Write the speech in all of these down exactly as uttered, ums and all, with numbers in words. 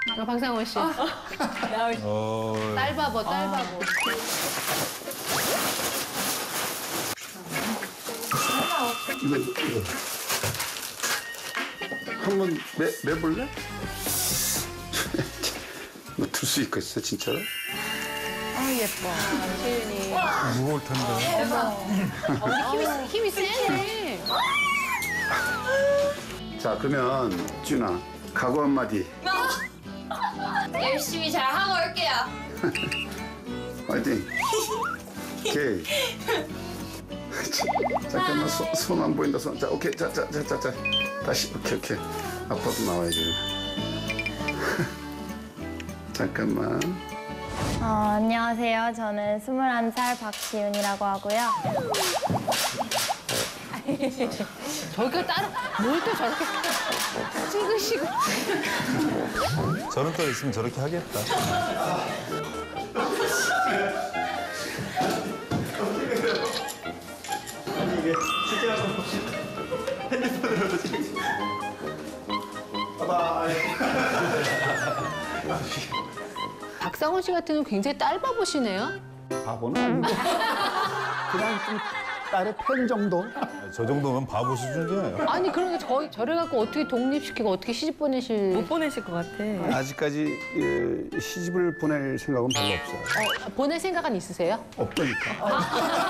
어, 박상원 씨. 어... 딸바보, 딸바보. 이거, 이거. 한번 매, 매볼래? 뭐 들 수 있겠어, 진짜로? 아, 예뻐. 세윤이. 무거울 텐데. 어, 힘이, 힘이 세네. 자, 그러면 준아, 각오 한마디. 열심히 잘 하고 올게요. 화이팅. 오케이. 잠깐만, 손 안 보인다, 손. 자, 오케이. 자, 자, 자, 자, 자. 다시, 오케이, 오케이. 아빠도 나와야지. 잠깐만. 어, 안녕하세요. 저는 스물한 살 박시윤이라고 하고요. 저기가 따로, 뭘 또 저렇게 찍으시고. 저런 딸 있으면 저렇게 하겠다. 아니 이게 실제로 핸드폰으로 지금. 바이바이. 박상원 씨 같은 경우는 굉장히 딸바보시네요. 바보는 아니고. 그냥 좀 딸의 팬 정도? 저 정도면 바보 수준이에요. 아니, 그러니까 저, 저래 갖고 어떻게 독립시키고 어떻게 시집 보내실. 못 보내실 것 같아. 아직까지 예, 시집을 보낼 생각은 별로 없어요. 어, 보낼 생각은 있으세요? 없다니까.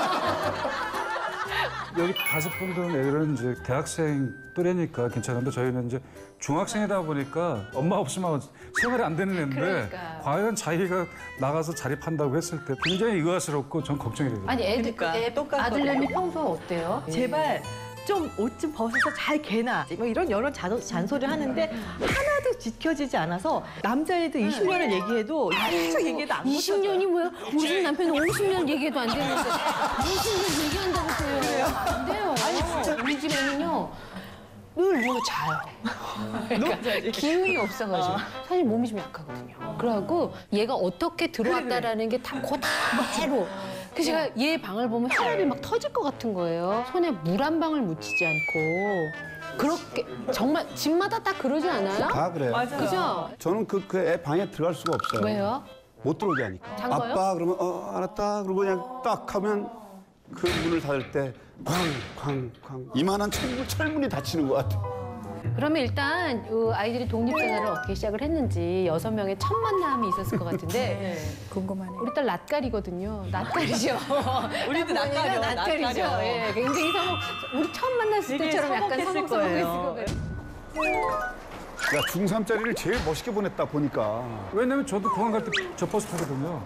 여기 다섯 분들은 애들은 이제 대학생 또래니까 괜찮은데 저희는 이제 중학생이다 보니까 엄마 없으면 생활이 안 되는 애인데 그러니까. 과연 자기가 나가서 자립한다고 했을 때 굉장히 의아스럽고 전 걱정이 되더라고요. 아니, 애들, 그러니까, 애, 똑같거든요. 아들내미 평소에 어때요? 제발 좀 옷 좀 벗어서 잘 개나. 뭐 이런 여러 잔, 잔소리를 하는데 하나도 지켜지지 않아서 남자애들 이십 년을 얘기해도 계속 얘기해도 안 이십 년이 뭐야? 우리 집 남편은 오십 년 얘기해도 안 되는데 오십 년 얘기한다고 그래요. 안 돼요. 아니, 진짜 우리 집에는요. 늘 누워 자요. 그러니까 기운이 없어가지고. 사실 몸이 좀 약하거든요. 그래갖고 얘가 어떻게 들어왔다라는 게 다 그대로. 그래서 제가 얘 방을 보면 혈압이 막 터질 것 같은 거예요. 손에 물 한 방울 묻히지 않고. 그렇게 정말 집마다 딱 그러지 않아요? 다 그래요. 맞아요. 그죠? 저는 그, 그 애 방에 들어갈 수가 없어요. 왜요? 못 들어오게 하니까. 잠궈요? 아빠 그러면 어 알았다. 그러고 그냥 딱 하면 그 문을 닫을 때 쾅, 쾅, 쾅. 이만한 철문, 철문이 닫히는 것 같아. 그러면 일단 어, 아이들이 독립생활을 어떻게 시작을 했는지 여섯 명의 첫 만남이 있었을 것 같은데 궁금하네요. 우리 딸 낯가리거든요. 낯가리죠. 우리도 낯가려, 낯가리죠. 낯가려. 예, 굉장히 서먹. 우리 처음 만났을 되게 때처럼 약간 서먹했을 서먹서먹했을 거예요. 거예요. 야, 중삼짜리를 제일 멋있게 보냈다 보니까. 왜냐면 저도 공항 갈 때 저 버스 타거든요.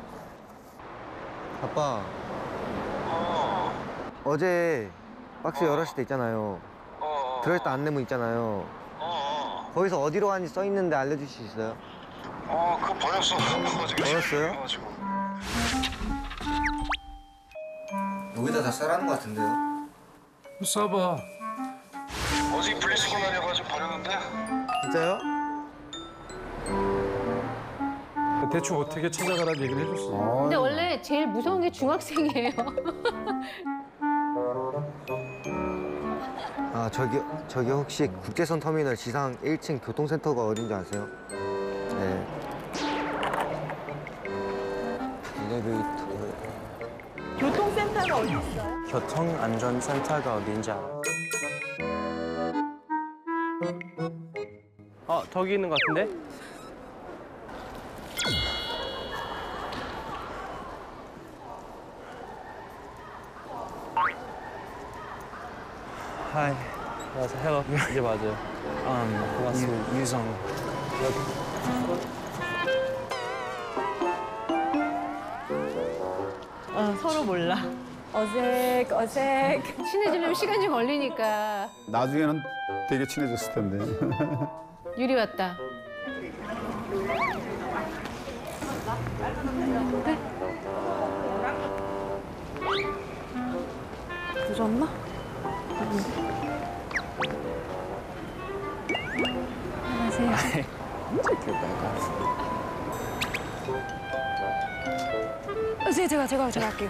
아빠. 어제 박스 열었을 때 있잖아요. 들어있다 안내문 있잖아요. 거기서 어디로 가는지 써 있는데 알려줄 수 있어요? 어, 그거 버렸어. 버렸어요? 여기다 다 써라는 것 같은데요? 써봐. 어제 분리수거 날려가지고 버렸는데. 진짜요? 대충 어떻게 찾아가라는 얘기를 해줬어요. 근데 원래 제일 무서운 게 중학생이에요. 아 저기 저기 혹시 국제선 터미널 지상 일 층 교통센터가 어딘지 아세요? 네. 엘리베이터. 교통센터가 어디 있어요? 교통안전센터가 어딘지 알아? 어, 저기 있는 것 같은데? 하이, 맞아, 헬로. 이제 맞아요. 음, 반갑습니다. 유, 유성. 어, 서로 몰라. 어색, 어색. 친해지려면 시간이 좀 걸리니까. 나중에는 되게 친해졌을 텐데. 유리 왔다. 네? 늦었나? 안녕하세요. 어, 제가, 제가, 제가 할게요.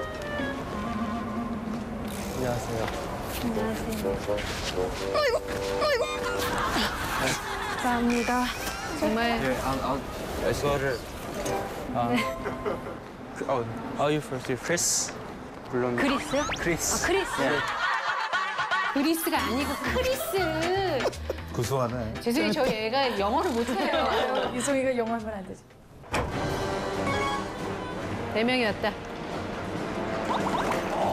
안녕하세요. 안녕하세요. 아이고, 아이고. 감사합니다. 정말 Yeah, I'll, I'll, 이거를 아, 그, 어, are you first? You Chris? 물론 그리스? Chris. 아, 크리스. 그리스가 아니고 크리스. 구수하네. 죄송해요, 저희 애가 영어를 못해요. 유성이가 영어하면 안 되지. 네 명이 왔다. 오,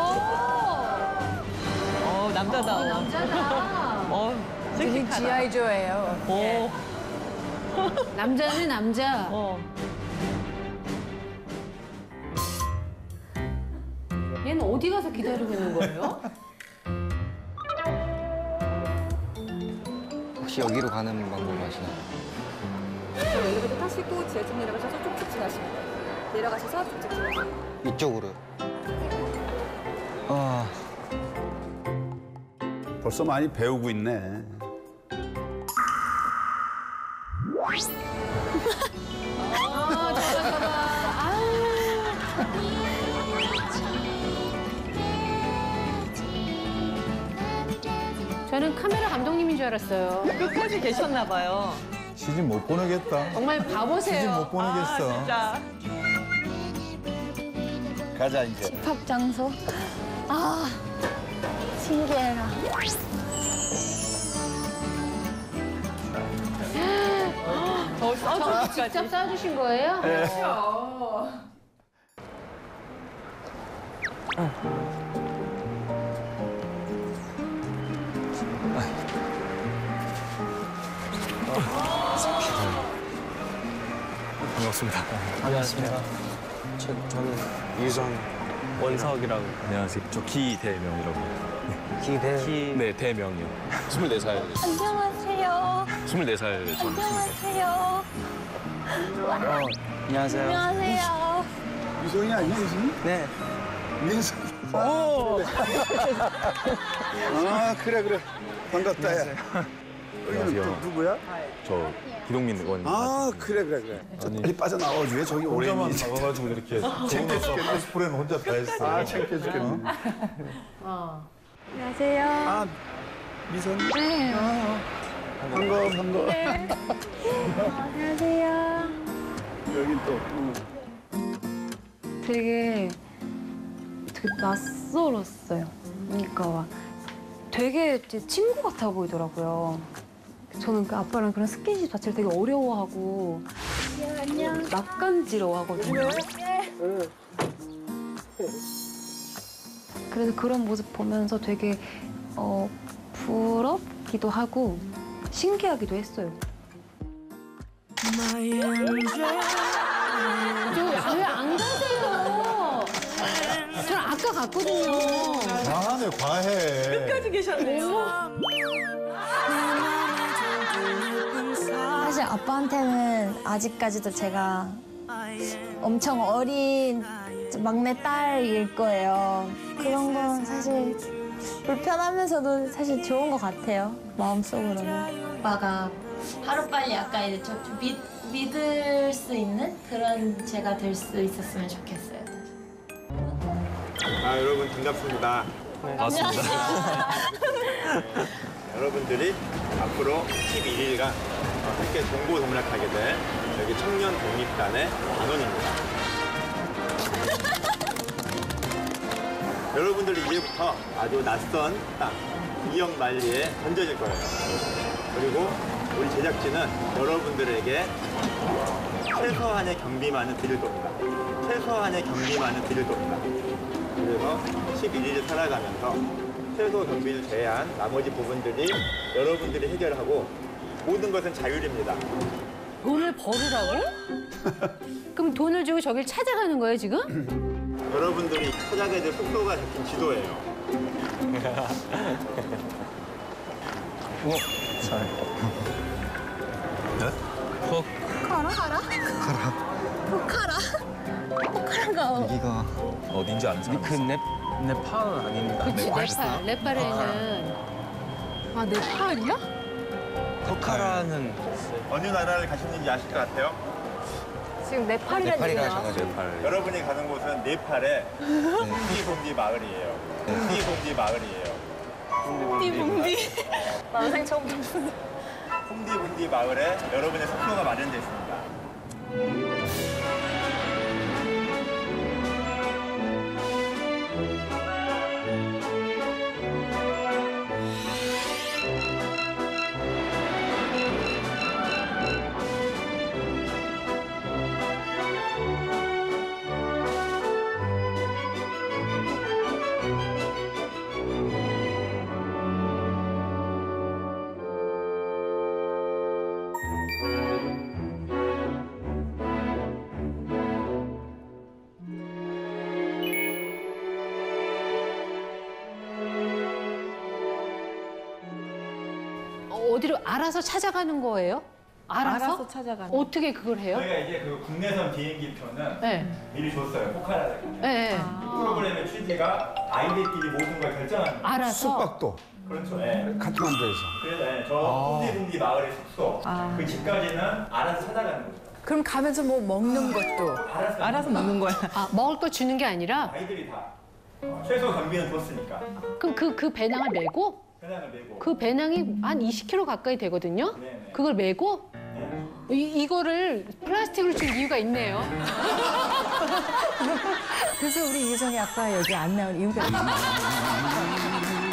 어, 남자다. 남자다. 어, 되게 지아이 조예요. 오. 남자는 남자. 어. 얘는 어디 가서 기다리고 있는 거예요? 혹시 여기로 가는 방법 아시나요? 엘리베이터 타시고 지하철 내려가셔서 쭉쭉 지나시면 돼요. 내려가셔서 쭉쭉 지나시면 돼요. 이쪽으로요. 아, 벌써 많이 배우고 있네. 아, 잡아, 잡아. 아유. 저는 카메라 감독님인 줄 알았어요. 끝까지 계셨나 봐요. 시즌 못 보내겠다. 정말 바보세요. 시즌 못 보내겠어. 진짜. 가자 이제. 힙합 장소. 아, 신기해라. 저 써주기까지. 직접 싸주신 거예요? 반갑습니다. 안녕하십니까. 저, 저는 유성 원석이라고. 안녕하세요. 저 기대명이라고. 기대. 키... 네, 대명이요. 스물네 살. 안녕하세요. 스물네 살 저는 스물네 살. 안녕하세요. 어, 안녕하세요. 안녕하세요. 유성이 아니야 유성이? 네. 민수. 오. 아 그래 그래 반갑다 야. 안녕하세요. 또 누구야? 저 기동민 의원님. 아 그래 그래 그래. 저 빨리 빠져나와 주에 저기 오래 혼자만 있니? 나가가지고 이렇게 재밌었어. 코스프레는 혼자 다 했어. 아 창피해 죽겠네. 어. 안녕하세요. 아 미선. 네. 반가워 반가워. 네. 안녕하세요. 여기 또. 되게 되게 낯설었어요. 그러니까 막 되게 제 친구 같아 보이더라고요. 저는 그 아빠랑 그런 스킨십 자체를 되게 어려워하고 안녕. 낯간지러워하거든요. 그래서 그런 모습 보면서 되게 어, 부럽기도 하고 신기하기도 했어요. 저 왜 안 가세요? 저는 아까 갔거든요. 과하네 과해. 끝까지 계셨네요. 사실 아빠한테는 아직까지도 제가 엄청 어린 막내 딸일 거예요. 그런 건 사실 불편하면서도 사실 좋은 것 같아요. 마음속으로는. 아빠가 하루빨리 약간 이제 좀 믿, 믿을 수 있는 그런 제가 될 수 있었으면 좋겠어요. 아 여러분 반갑습니다. 맞습니다. 여러분들이 앞으로 십일 일간 함께 동고 동락하게 될 여기 청년 독립단의 단원입니다. 여러분들이 이제부터 아주 낯선 땅 이영만리에 던져질 거예요. 그리고 우리 제작진은 여러분들에게 최소한의 경비만은 드릴 겁니다. 최소한의 경비만은 드릴 겁니다. 그래서 십일 일을 살아가면서 최소 경비를 제외한 나머지 부분들이 여러분들이 해결하고 모든 것은 자율입니다. 돈을 벌으라고? 그럼 돈을 주고 저길 찾아가는 거예요, 지금? 여러분들이 찾아가야 될 숙소가 적힌 지도예요. 어, sorry. 네? 콕. 카라? 카라? 가라. 포카라? 포카라가 여기가 어딘지 아는 사람 그 네, 네팔 아닙니다. 그치, 네팔. 네팔. 네팔에는. 아, 네팔이야? 포카라는 어느 나라를 가셨는지 아실 것 같아요? 지금 네팔이라는 네팔이라 얘기야. 하셔가지고. 네팔. 여러분이 가는 곳은 네팔의 풍기봉지 마을이에요. 풍기봉지 마을이에요. 띠봉디. 난생 처음 듣는. 홈디분디 마을에 여러분의 숙소가 마련되어 있습니다. 어디로 알아서 찾아가는 거예요? 알아서? 알아서 찾아가는. 어떻게 그걸 해요? 저희가 이제 그 국내선 비행기표는 네. 미리 줬어요. 포카라를. 네. 이 프로그램의 취지가 아이들끼리 모든 걸 결정하는 거예요. 알아서? 숙박도 그렇죠. 예. 카트만두에서. 그래서 예, 저 홈디분디 마을의 숙소 그 집까지는 알아서 찾아가는 거죠. 그럼 가면서 뭐 먹는 것도 알아서, 알아서 먹는 거야. 아, 먹을 거 주는 게 아니라? 아이들이 다 어, 최소 경비는 줬으니까 그럼 그, 그 배낭을 메고? 배낭을 메고 그 배낭이 한 이십 킬로그램 가까이 되거든요? 네네. 그걸 메고? 네. 이, 이거를 플라스틱으로 준 이유가 있네요. 그래서 우리 유정이 아빠 여기 안 나온 이유가 있어요.